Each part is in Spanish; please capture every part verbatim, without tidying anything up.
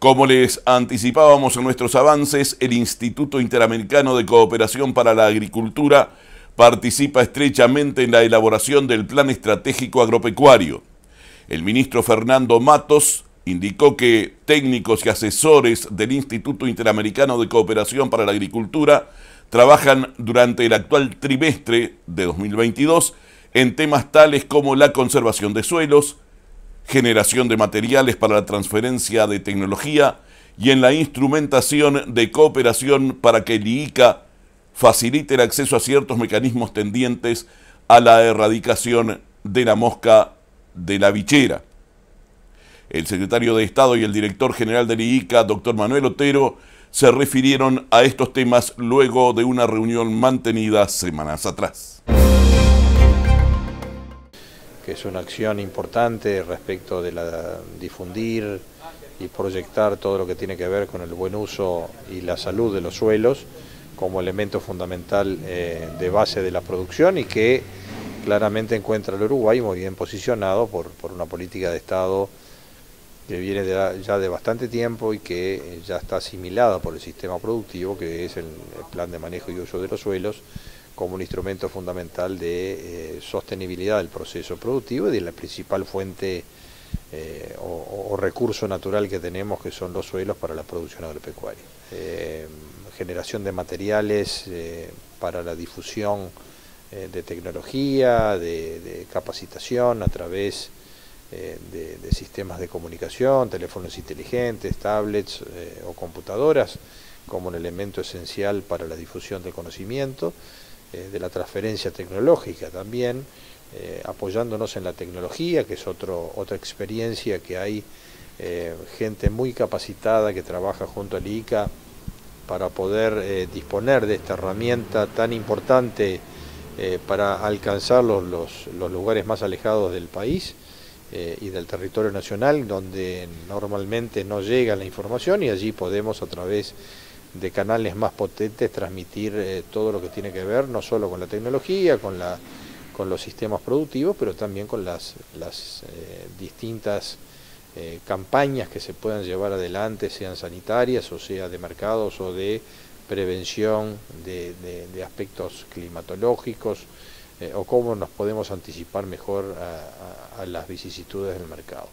Como les anticipábamos en nuestros avances, el Instituto Interamericano de Cooperación para la Agricultura participa estrechamente en la elaboración del Plan Estratégico Agropecuario. El ministro Fernando Matos indicó que técnicos y asesores del Instituto Interamericano de Cooperación para la Agricultura trabajan durante el actual trimestre de dos mil veintidós en temas tales como la conservación de suelos, generación de materiales para la transferencia de tecnología y en la instrumentación de cooperación para que el I I C A facilite el acceso a ciertos mecanismos tendientes a la erradicación de la mosca de la bichera. El secretario de Estado y el director general del I I C A, doctor Manuel Otero, se refirieron a estos temas luego de una reunión mantenida semanas atrás. Que es una acción importante respecto de la difundir y proyectar todo lo que tiene que ver con el buen uso y la salud de los suelos como elemento fundamental eh, de base de la producción, y que claramente encuentra el Uruguay muy bien posicionado por, por una política de Estado que viene de, ya de bastante tiempo y que ya está asimilada por el sistema productivo, que es el, el Plan de Manejo y Uso de los Suelos, como un instrumento fundamental de eh, sostenibilidad del proceso productivo y de la principal fuente eh, o, o recurso natural que tenemos, que son los suelos para la producción agropecuaria. Eh, generación de materiales eh, para la difusión eh, de tecnología, de, de capacitación a través eh, de, de sistemas de comunicación, teléfonos inteligentes, tablets eh, o computadoras, como un elemento esencial para la difusión del conocimiento, de la transferencia tecnológica también, eh, apoyándonos en la tecnología, que es otro, otra experiencia que hay, eh, gente muy capacitada que trabaja junto al I I C A para poder eh, disponer de esta herramienta tan importante eh, para alcanzar los, los, los lugares más alejados del país eh, y del territorio nacional, donde normalmente no llega la información, y allí podemos, a través de canales más potentes, transmitir eh, todo lo que tiene que ver no solo con la tecnología, con, la, con los sistemas productivos, pero también con las, las eh, distintas eh, campañas que se puedan llevar adelante, sean sanitarias o sea de mercados o de prevención de, de, de aspectos climatológicos, eh, o cómo nos podemos anticipar mejor a, a, a las vicisitudes del mercado.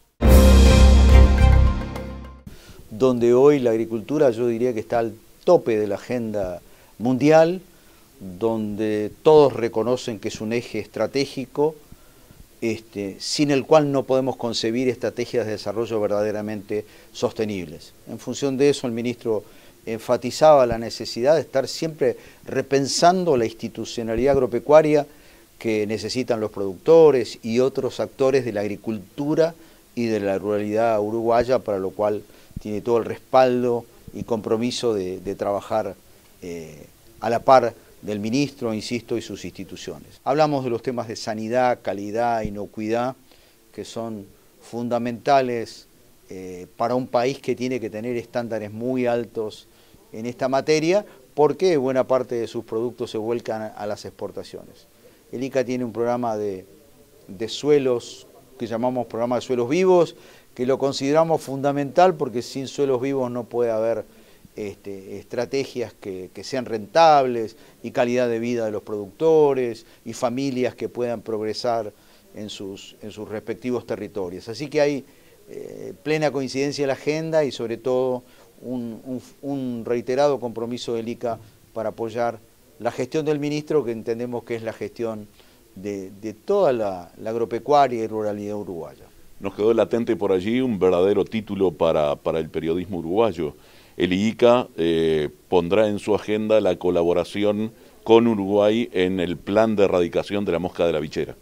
Donde hoy la agricultura, yo diría que está al tope de la agenda mundial, donde todos reconocen que es un eje estratégico, este, sin el cual no podemos concebir estrategias de desarrollo verdaderamente sostenibles. En función de eso, el ministro enfatizaba la necesidad de estar siempre repensando la institucionalidad agropecuaria que necesitan los productores y otros actores de la agricultura y de la ruralidad uruguaya, para lo cual tiene todo el respaldo y compromiso de, de trabajar eh, a la par del ministro, insisto, y sus instituciones. Hablamos de los temas de sanidad, calidad, inocuidad, que son fundamentales eh, para un país que tiene que tener estándares muy altos en esta materia, porque buena parte de sus productos se vuelcan a, a las exportaciones. El I C A tiene un programa de, de suelos que llamamos programa de suelos vivos, que lo consideramos fundamental porque sin suelos vivos no puede haber este, estrategias que, que sean rentables y calidad de vida de los productores y familias que puedan progresar en sus, en sus respectivos territorios. Así que hay eh, plena coincidencia en la agenda y sobre todo un, un, un reiterado compromiso del I C A para apoyar la gestión del ministro, que entendemos que es la gestión de, de toda la, la agropecuaria y ruralidad uruguaya. Nos quedó latente por allí un verdadero título para, para el periodismo uruguayo. El I I C A eh, pondrá en su agenda la colaboración con Uruguay en el plan de erradicación de la mosca de la bichera.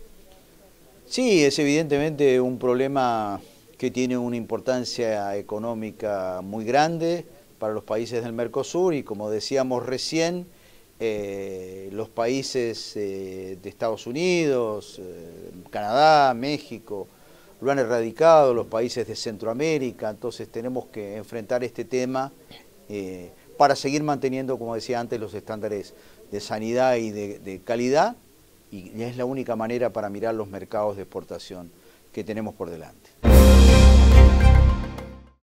Sí, es evidentemente un problema que tiene una importancia económica muy grande para los países del Mercosur y, como decíamos recién, eh, los países eh, de Estados Unidos, eh, Canadá, México, lo han erradicado, los países de Centroamérica. Entonces tenemos que enfrentar este tema eh, para seguir manteniendo, como decía antes, los estándares de sanidad y de, de calidad, y es la única manera para mirar los mercados de exportación que tenemos por delante.